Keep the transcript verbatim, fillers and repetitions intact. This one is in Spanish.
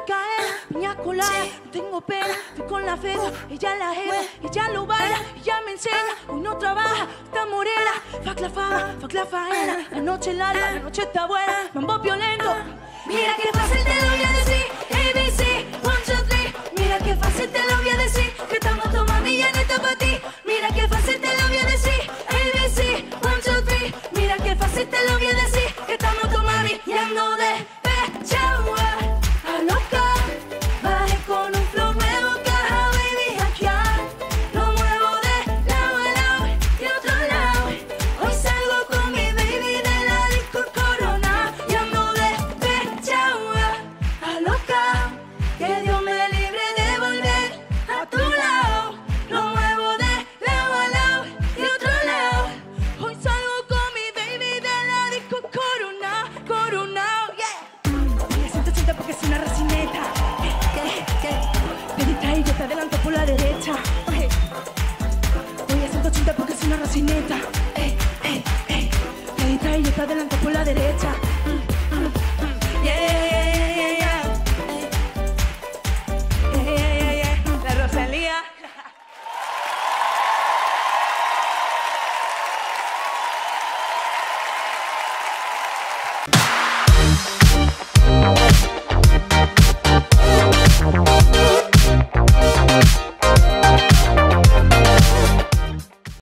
Micaela, piña colada, sí. No tengo pena, estoy con la feta, ella la jeva, ella lo baila, ella me enseña, hoy no trabaja, está morena, fuck la fama, fuck la faena, la noche larga, la noche está buena, mambo violento. Mira qué fácil te lo voy a decir, A B C, one, two, three. Mira qué fácil te lo voy a decir, que estamos tomando y ya no está para ti. Mira qué fácil te lo voy a decir, A B C, one, two, three. Mira qué fácil te lo voy a decir, que estamos tomando y ando de pecho a loca. Bajé con un flow nuevo, caja baby, hackear. Lo muevo de lado a lado y otro lado. Hoy salgo con mi baby de la disco Corona y ando de pecho a loca. Que Dios me libre de volver a tu lado. Lo muevo de lado a lado y otro lado. Hoy salgo con mi baby de la disco Corona, Corona, yeah. Oye, ciento ochenta porque es una racineta. Te distraes y yo te adelanto por la derecha. Oye, oye, ciento ochenta porque es una racineta. Te distraes y yo te adelanto por la derecha.